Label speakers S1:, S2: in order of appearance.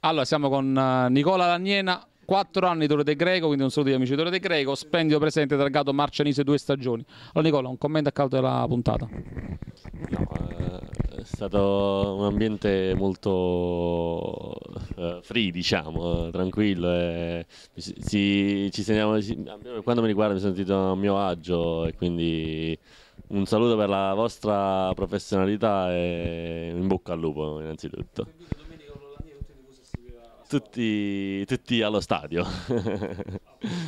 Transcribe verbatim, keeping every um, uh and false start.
S1: Allora, siamo con eh, Nicola Lagnena, quattro anni Torre del Greco, quindi un saluto agli amici di Torre del Greco, splendido presente targato Marcianise due stagioni. Allora Nicola, un commento a causa della puntata.
S2: No, eh, è stato un ambiente molto eh, free, diciamo, eh, tranquillo. E si, si- ci sentiamo, si- quando mi riguarda mi sono sentito a mio agio e quindi un saluto per la vostra professionalità e in bocca al lupo innanzitutto. Tutti, tutti allo stadio.